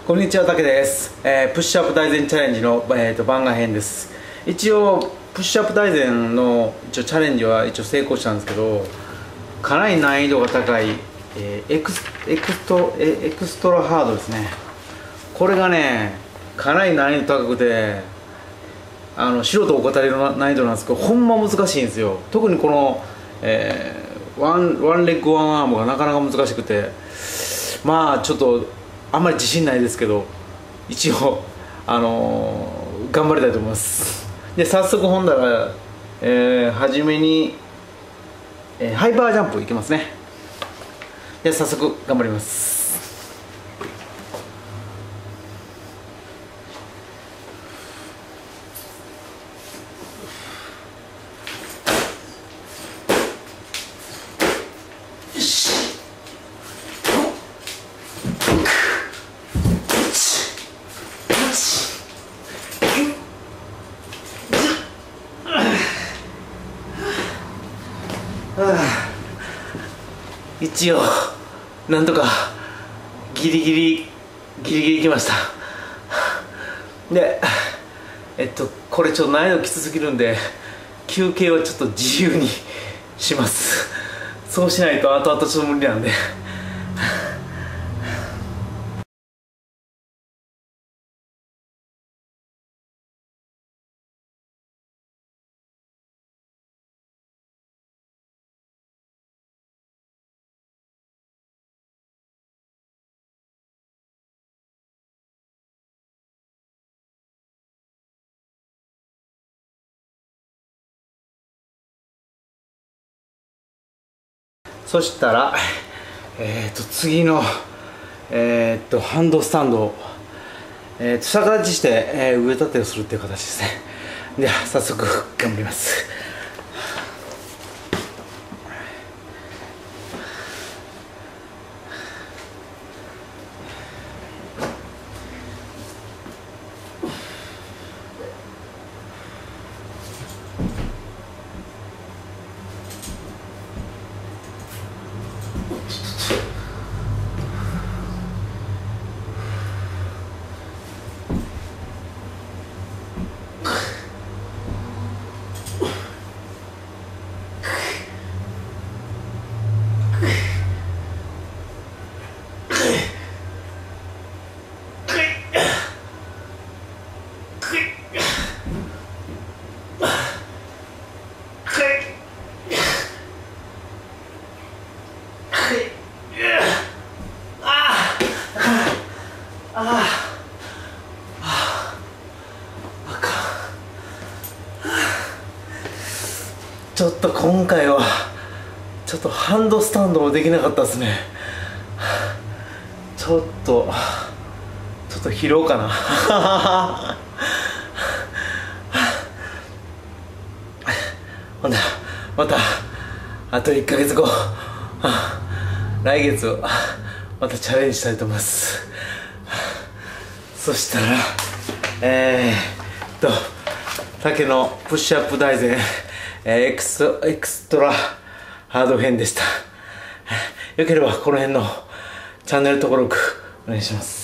こんにちは、たけです。プッシュアップ大全チャレンジの、番外編です。一応プッシュアップ大全のチャレンジは一応成功したんですけど、かなり難易度が高い、エクストラハードですね。これがね、かなり難易度高くて、素人お答えの難易度なんですけど、ほんま難しいんですよ。特にこの、ワンレッグワンアームがなかなか難しくて、まあちょっとあんまり自信ないですけど、一応頑張りたいと思います。で、早速本なら、初めに、ハイパージャンプいきますね。で、早速頑張ります。一応なんとかギリギリいきました。で、これちょっと難易度きつすぎるんで、休憩はちょっと自由にします。そうしないと後々ちょっと無理なんで。そしたら、次の、ハンドスタンドを、逆立ちして、上立てをするっていう形ですね。では早速頑張ります。ちょっと今回はちょっとハンドスタンドもできなかったですね。ちょっと疲労かな。ほんならまたあと1ヶ月後、来月またチャレンジしたいと思います。そしたら竹のプッシュアップ大全エクストラハード編でした。よければこの辺のチャンネル登録お願いします。